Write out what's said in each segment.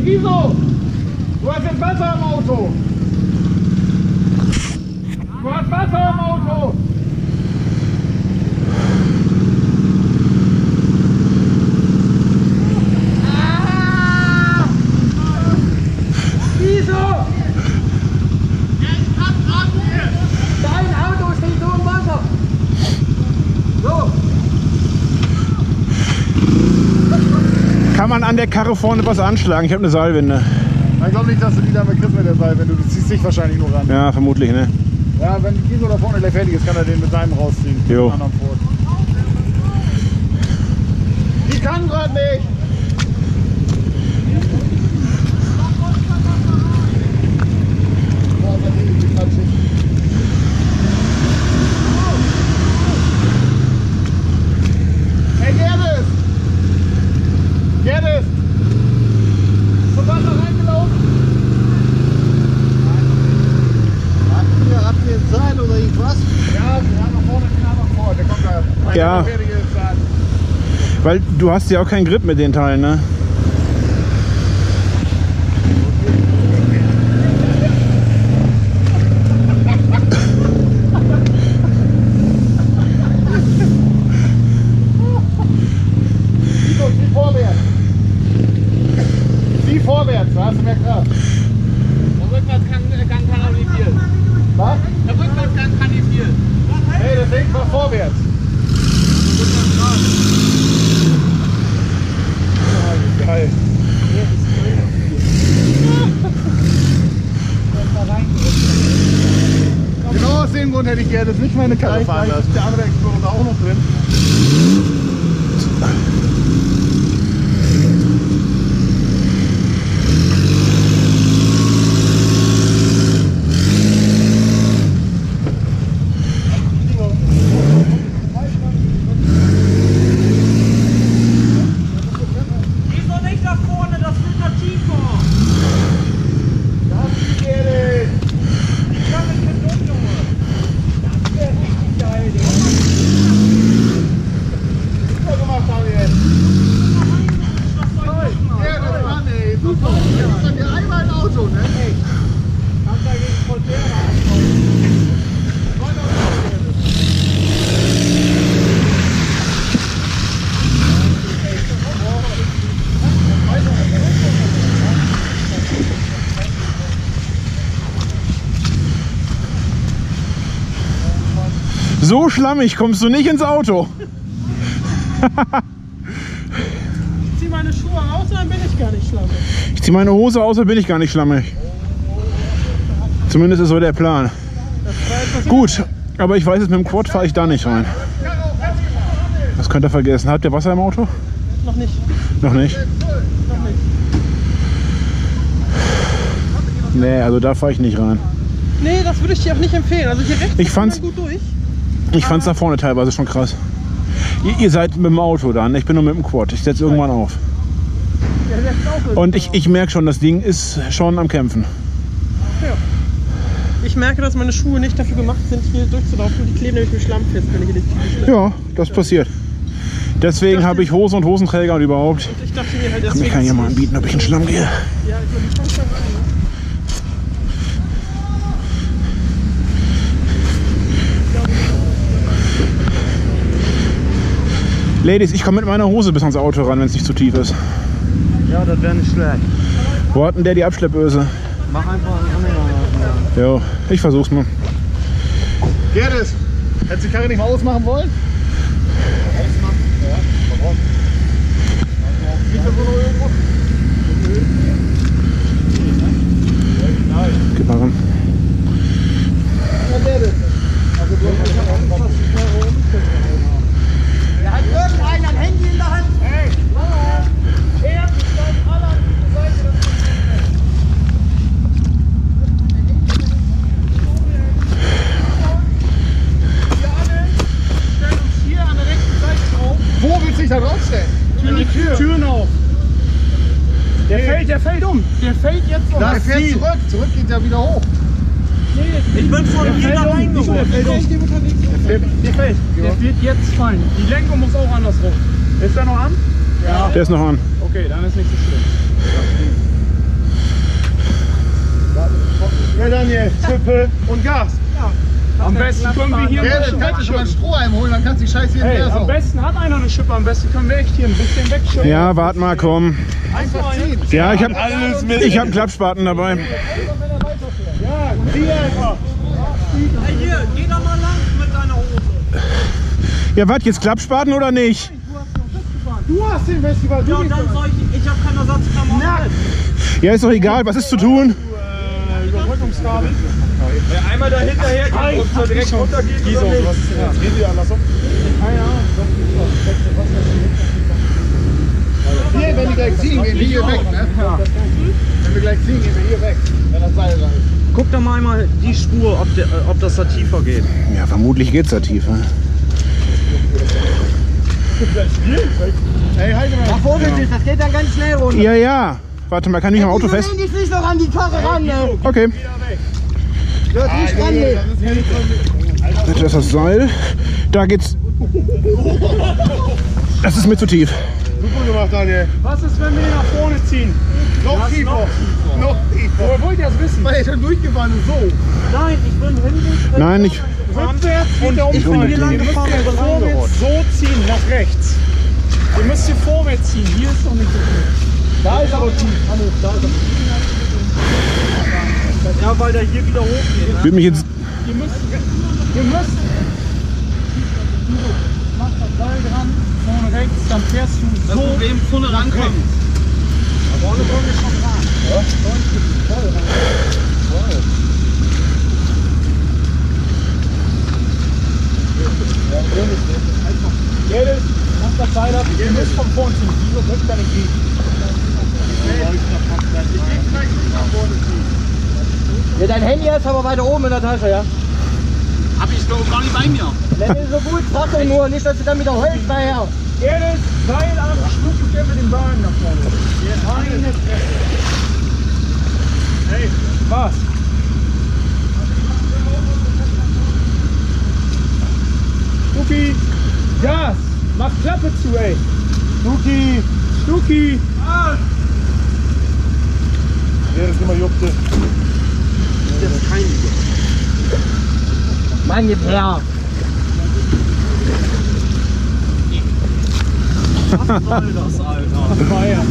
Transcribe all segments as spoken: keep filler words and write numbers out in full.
Giso, du hast jetzt Wasser im Auto. Du hast Wasser im Auto. Ah! Giso! Dein Auto steht so im Wasser. So. Kann man an der Karre vorne was anschlagen? Ich habe eine Seilwinde. Ich glaube nicht, dass du die damit kriegst mit der Seilwinde. Du ziehst dich wahrscheinlich nur ran. Ja, vermutlich, ne? Ja, wenn Giso da vorne gleich fertig ist, kann er den mit seinem rausziehen. Jo. Den anderen Ford. Die kann gerade nicht. Hey Gerdes! Gerdes! Zum Wasser reingelaufen? Habt ihr, habt ihr jetzt Seil oder irgendwas? Ja, wir haben noch vorne den anderen Ford. Der kommt da. Mein Ja. fertig ist, dann. Weil du hast ja auch keinen Grip mit den Teilen, ne? Giso, zieh vorwärts. Zieh vorwärts, da hast du mehr Kraft. Der Rückwärtsgang kanalisieren. Was? Der Rückwärtsgang kanalisieren. Hey, das Ding war vorwärts. Oh, geil. Genau aus dem Grund hätte ich gerne das nicht meine Karre fahren lassen. Der andere Explorer auch noch drin. Geh doch nicht nach vorne, das wird noch tiefer. Das ist die Erde. Ich kann nicht mit dumm, Junge. Das wäre richtig geil, Digga. Super gemacht, Daniel. Ja, das war ey. Super. Das ist dann ja einmal ein Auto, ne? Ey. Kannst dagegen voll der ankommen. So schlammig kommst du nicht ins Auto. Ich zieh meine Schuhe aus, dann bin ich gar nicht schlammig. Ich ziehe meine Hose aus, dann bin ich gar nicht schlammig. Zumindest ist so der Plan. Gut, aber ich weiß jetzt, mit dem Quad fahre ich da nicht rein. Das könnt ihr vergessen. Habt ihr Wasser im Auto? Noch nicht. Noch nicht? Noch nicht. Nee, also da fahre ich nicht rein. Nee, das würde ich dir auch nicht empfehlen. Also hier rechts Ich ist man fand's- gut durch. Ich fand's da vorne teilweise schon krass. Ihr, ihr seid mit dem Auto dann, ich bin nur mit dem Quad. Ich setze irgendwann auf. Der setzt auch Und ich, ich merke schon, das Ding ist schon am Kämpfen. Ja. Ich merke, dass meine Schuhe nicht dafür gemacht sind, hier durchzulaufen. Die kleben nämlich mit Schlamm fest, wenn ich hier nicht Ja, das passiert. Deswegen habe ich Hose und Hosenträger und überhaupt. Und ich dachte mir halt, Komm, deswegen. ich kann hier mal anbieten, ob ich in den Schlamm gehe. Ja, ich glaube, ich kann da rein. Ne? Ladies, ich komme mit meiner Hose bis ans Auto ran, wenn es nicht zu tief ist. Ja, das wäre nicht schlecht. Wo hat denn der die Abschleppöse? Mach einfach einen Anhänger. Jo, ich versuch's mal. Gerdes, hättest du die Karre nicht mal ausmachen wollen? Ausmachen? Ja, warum? Liegt da so noch irgendwo? Nein. Gib mal ran. Ja, Gerdes. Also du hast ja auch fast die Karre umgestellt. Hat irgendeiner ein Handy in der Hand? Hey! Er stellt alle an die Seite. Wir alle stellen uns hier an der rechten Seite drauf. Wo willst du dich da draufstellen? Türen, die Tür. Türen auf. Der fällt, der fällt um. Der fällt jetzt um. Da fährt ziehen. zurück. Zurück geht er wieder hoch. Nee, ich bin von hier da reingeholt. Der fällt um. Der, Der fällt. Der wird jetzt fallen. Die Lenkung muss auch andersrum. Ist der noch an? Ja. Der ist noch an. Okay, dann ist nicht so schlimm. Ja, Daniel, Tippe und Gas. Ja. Am besten können wir hier Ja, dann kannst du schon mal einen Strohhalm holen, dann kannst du die Scheiße hier hey, mehr am saugen. besten hat einer eine Schippe, am besten können wir echt hier ein bisschen wegschippen. Ja, warte mal, komm. Einfach ziehen. Ja, ich habe Alles mit. ich hab Klappspaten dabei. Ja, zieh einfach. Hey, hier, geh da mal lang mit deiner Hose. Ja, was, jetzt Klappspaten oder nicht? Du hast den Festival, du Ja, bist dann soll ich, ich hab keine Ersatzklamotten. Ja, ist doch egal, was ist zu tun? äh, Überbrückungskabel. Ja, einmal da hinterher gehen und so direkt runtergehen. Gießo, was ist denn jetzt? Gehen die andersrum? Hier, wenn die gleich ziehen, gehen wir hier weg, ne? Wenn wir gleich ziehen, gehen wir hier weg. Wenn das Seil da ist. Guck doch mal einmal die Spur, ob, der, ob das da tiefer geht. Ja, vermutlich geht's da tiefer. Ey, halt mal. Ach, vorsichtig, das geht dann ganz schnell runter. Ja, ja. Warte mal, kann ich am Auto fest? Nehmen die nicht noch an die Karre ran, ne? Okay. Hört nicht ran, ne? Das ist das Seil. Da geht's. Das ist mir zu tief. Gut gemacht, Daniel. Was ist, wenn wir ihn nach vorne ziehen? Noch tiefer. Noch tiefer. Woher wollt ihr das wissen? Weil er schon durchgefahren ist, so. Nein, ich bin hinten. Nein, nicht. Rückwärts und der Ich bin Umfang. hier lang Ihr müsst gefahren jetzt und bin vorwärts so ziehen, nach rechts. Ihr müsst hier vorwärts ziehen. Hier ist doch nicht so viel. Da ist aber tief. Hallo, da ist er. Ja, weil der hier wieder hochgeht. Ne? Würde mich jetzt. Ihr müsst, ihr müsst. Mach das Seil dran, vorne rechts, dann fährst du Das so. Problem, vorne rankommen. Vorne kommen wir schon ran. Jedes, mach das Seil ab, ihr müsst von vorne ziehen. Wieso drückt er nicht gegen? Ja, dein Handy ist aber weiter oben in der Tasche, ja? Hab ich doch gar nicht bei mir. Wenn du so gut sag doch nur, nicht, dass du dann wieder heulst daher. Jedes Seil ab, schluckt ihr mit den Beinen nach vorne. Meine Fresse. Hey, was? Stuki, Gas, mach Klappe zu, ey. Stuki. Stuki. Ah. Ja, das ist immer Juckte. Das ist kein Mann, jetzt her. Was soll das, Alter? Feier.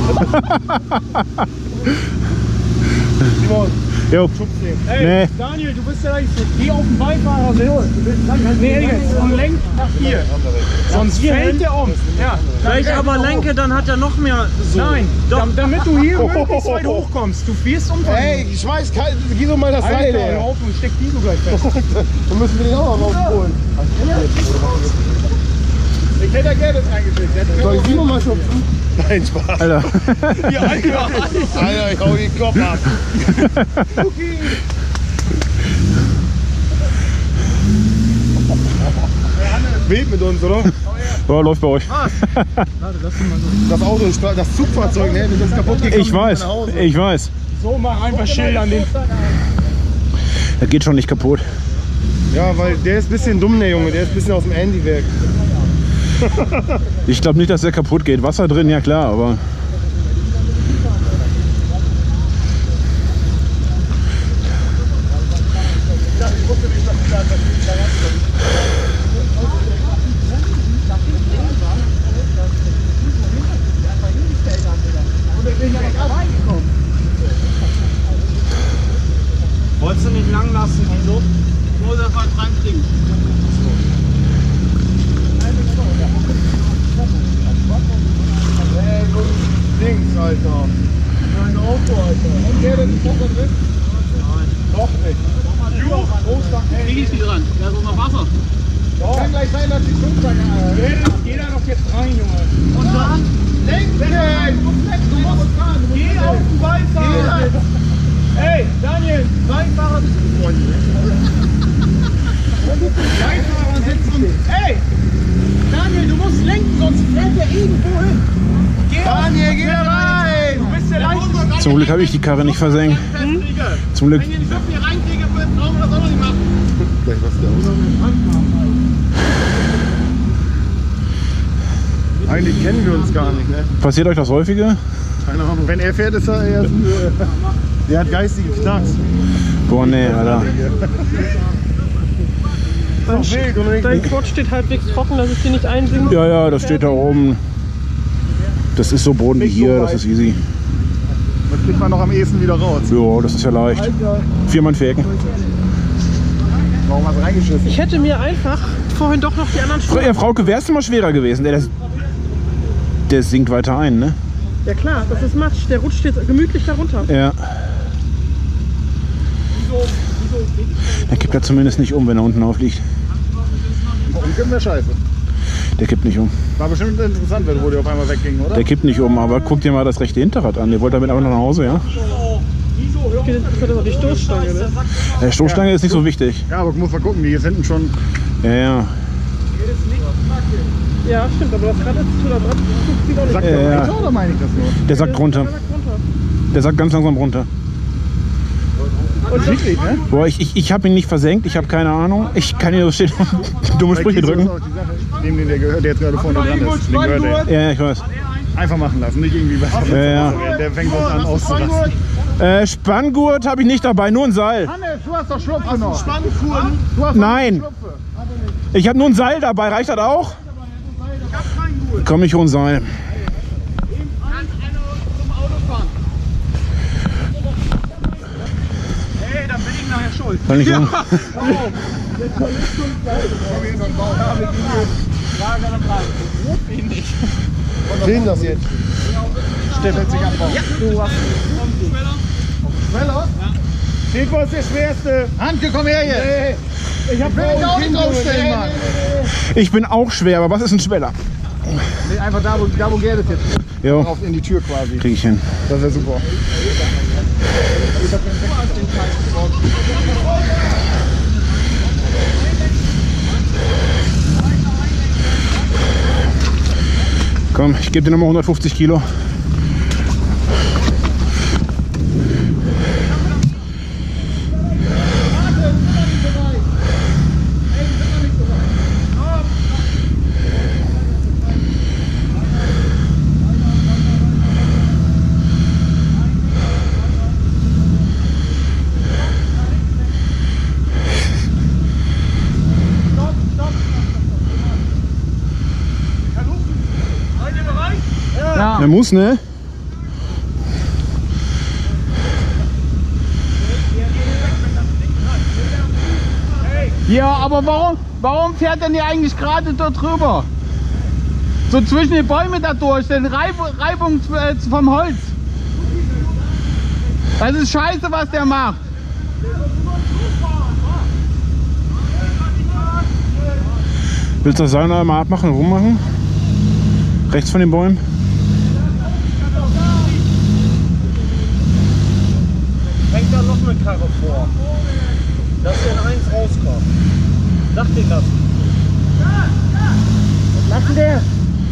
Simon, Jo. schubst den. Ey, Nee. Daniel, du bist ja eigentlich. Geh auf den Beifahrersitz. Nee, jetzt. Und lenk nach hier. Sonst fällt der um. Ja. Wenn ich aber lenke, dann hat er noch mehr so. Nein, Doch. dam- damit du hier möglichst weit hochkommst. Du wirst umfallen. Ey, ich schmeiß kein. Geh so mal das Seil Alter, hör her. auf und steck die so gleich fest. Dann müssen wir den auch noch rausholen. Ich hätte ja gerne das reingeschickt. Soll ich Simon mal schubsen? Nein, Spaß. Alter. Ja, Alter. Alter, ich hau den Kopf ab. Wild mit uns, oder? Ja, läuft bei euch. Das Auto ist das Zugfahrzeug, ne? Das ist kaputt gegangen. Ich weiß. Ich weiß. So, mach einfach Schild an den. Das geht schon nicht kaputt. Ja, weil der ist ein bisschen dumm, der Junge. Der ist ein bisschen aus dem Handywerk. Ich glaube nicht, dass der kaputt geht. Wasser drin, ja klar, aber. Wolltest du nicht lang lassen, wieso? Nur das mal reinkriegen. Ey, so ein Dings, Alter. Ein Auto, Alter. Und der, der ist noch drin? Nein. Doch nicht. Krieg ich die dran? Da ist noch Wasser. Kann gleich sein, dass die Schubstange. Geh da doch jetzt rein, Junge. Und dann lenken! Du musst lenken, du musst fahren. Du musst Geh auf den Beifahrer. Ey, Daniel, Beifahrer Beifahrer sitzen. Ey, Daniel, du musst lenken, sonst fährt der irgendwo hin. Geh Daniel, geh da rein! Du bist der leichteste. Zum Glück habe ich die Karre nicht versenkt. Zum Glück. Wenn ich die Schöpfe hier reinkriege, brauchen wir das auch noch nicht machen. Gleich was der aus. Eigentlich kennen wir uns gar nicht, ne? Passiert euch das häufiger? Keine Ahnung. Wenn er fährt, ist er eher. Der hat geistige Knacks. Boah, nee, Alter. Dein, dein Quad steht halbwegs trocken, dass es dir nicht einsinkt. Ja, ja, das steht da oben. Das ist so Boden wie hier, das ist easy. Das kriegt man noch am ehesten wieder raus. Ja, das ist ja leicht. Viermal Fäken. Warum hast du reingeschissen? Ich hätte mir einfach vorhin doch noch die anderen Schuhe... Ja, Frauke, wär's mal schwerer gewesen. Der, der, der sinkt weiter ein, ne? Ja klar, das ist Matsch. Der rutscht jetzt gemütlich darunter. Ja. Der kippt er zumindest nicht um, wenn er unten aufliegt. Umkippen wäre scheiße. Der kippt nicht um. War bestimmt interessant, wenn wo die auf einmal wegging, oder? Der kippt nicht um, aber guck dir mal das rechte Hinterrad an. Der wollte damit einfach noch nach Hause, ja? Das ist aber die Stoßstange, ne? Der Stoßstange ist nicht so wichtig. Ja, aber muss mal gucken, die ist hinten schon. Ja, ja. Ja, stimmt, aber das Rad ist zu da dran. Sieht auch nicht Sagt Ja, der ja. weiter oder meine ich das nur? Der sackt runter. Der sackt ganz langsam runter. Und wirklich, ne? Boah, ich, ich, ich habe ihn nicht versenkt, ich habe keine Ahnung. Ich kann hier so stehen und dumme Sprüche Weil Kies drücken. ist auch die Sache, dem, den der gehört, der jetzt gerade vorne dran ist. Den gehört der. Ja, ja, ich weiß. Einfach machen lassen, nicht irgendwie was. Ja, ja. Der fängt uns an auszurasten. Äh, Spanngurt habe ich nicht dabei, nur ein Seil. Hannes, du hast doch Schlupfe noch. Spannkuren. Du hast Nein, ich habe nur ein Seil dabei, reicht das auch? Komm, ich hol ein Seil. Hey, dann bin ich nachher schuld. Kann ich um. Sehen das jetzt. Steffelt sich abbauen. Ja. Du hast Schneller? Steht, was ist der schwerste? Handke, komm her jetzt. Nee. Ich hab will mich auch nicht draufstellen, Mann. Ich bin auch schwer, aber was ist ein Schweller? Nee, einfach da, wo, da, wo Gerdes jetzt ist. Jo, Drauf in die Tür quasi. krieg ich hin. Das wäre super. Komm, ich gebe dir nochmal hundertfünfzig Kilo. Er muss, ne? Ja, aber warum, warum fährt denn ihr eigentlich gerade dort drüber? So zwischen den Bäumen da durch, denn Reib, Reibung äh, vom Holz. Das ist scheiße, was der macht. Willst du das Seil noch mal abmachen und rummachen? Rechts von den Bäumen? Fängt da noch eine Karre vor. Dass er in eins rauskommt. Sag dir das. Was macht denn der?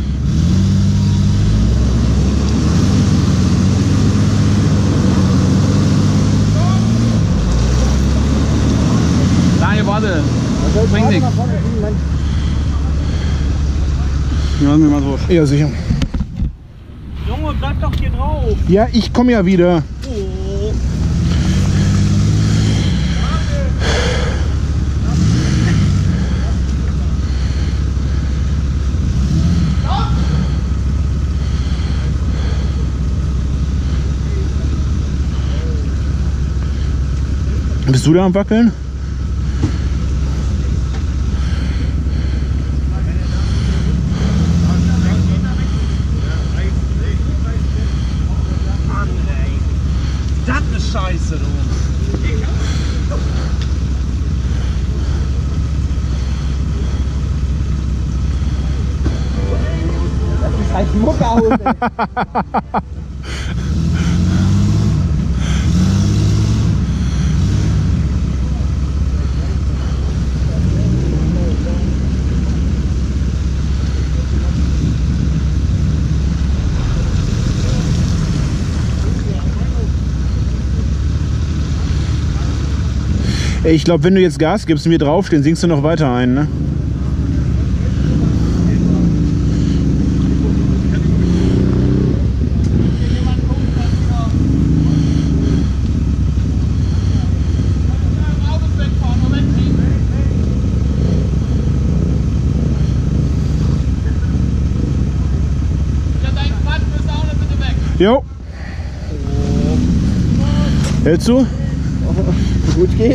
Nein, warte. Bringt nichts. Ja, mir mal so. Ja, sicher. Junge, bleib doch hier drauf. Ja, ich komme ja wieder. Oh. Bist du da am Wackeln? Mann, ey. Das ist scheiße, du. Das ist halt Muckerhose. Ey, ich glaube, wenn du jetzt Gas gibst und wir draufstehen, sinkst du noch weiter ein, ne? Jo. Hältst du? Gut geht.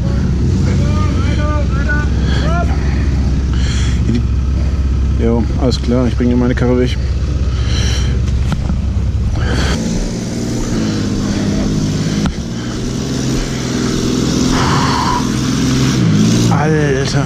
Jo, alles klar, ich bringe meine Karre weg. Alter.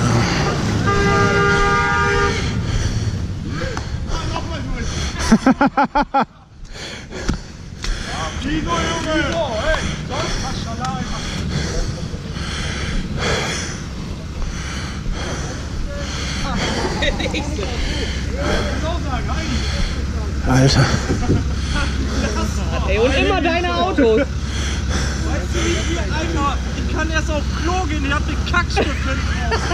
Alter. Ey, und immer deine Autos. Weißt du, wie viel, Alter? Ich kann erst auf Klo gehen, ich hab den Kackstück hinten.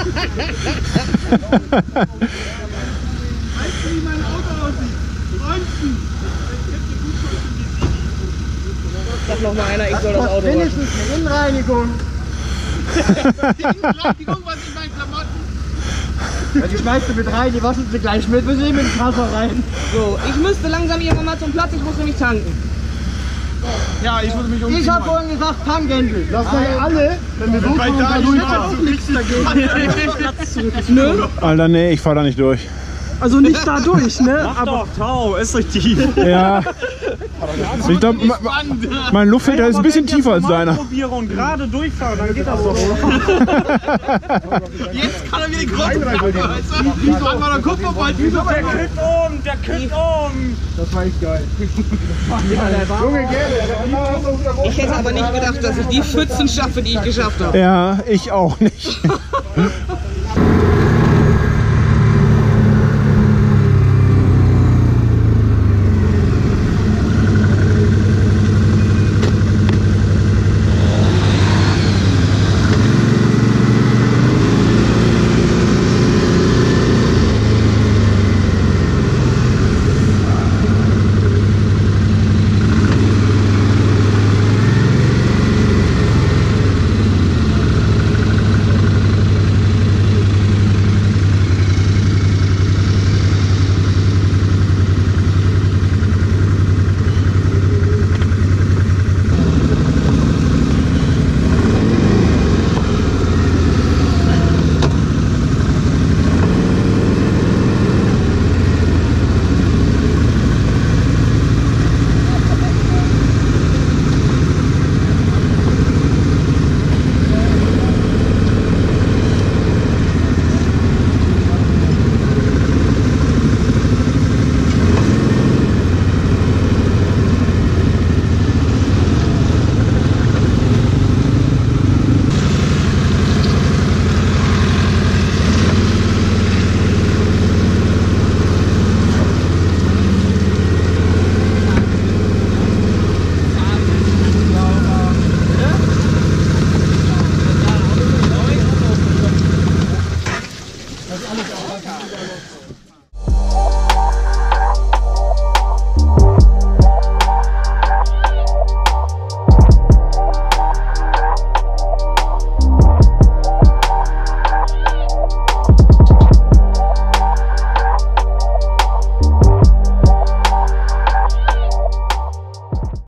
Weißt du, wie mein Auto aussieht? Fronten. Sag noch mal einer, ich soll das Auto waschen. Wenigstens eine Innenreinigung. Innenreinigung, was in meinen Klamotten? Ja, die schmeißt du mit rein, die waschen sie gleich mit. Wir sehen mit dem Wasser rein. So, ich müsste langsam irgendwann mal zum Platz, ich muss nämlich tanken. Ja, ich muss mich umziehen. Ich hab vorhin gesagt, Tankendel. Das sagen alle, wenn wir so Bei kommen, da da ich durch war. auch nichts dagegen. Nö. Alter, nee, ich fahr da nicht durch. Also nicht da durch, ne? Mach doch, Tau, ist richtig. Ja. Ich glaube, mein Luftfilter ist ein bisschen tiefer als deiner. Probiere und gerade durchfahren, dann geht das doch. Jetzt kann er mir den Grund machen, weißt du? Sag mal, dann guck mal bald wieder. Der kippt um, der kippt um. Das war echt geil. Junge, gerne. Ich hätte aber nicht gedacht, dass ich die Pfützen schaffe, die ich geschafft habe. Ja, ich auch nicht.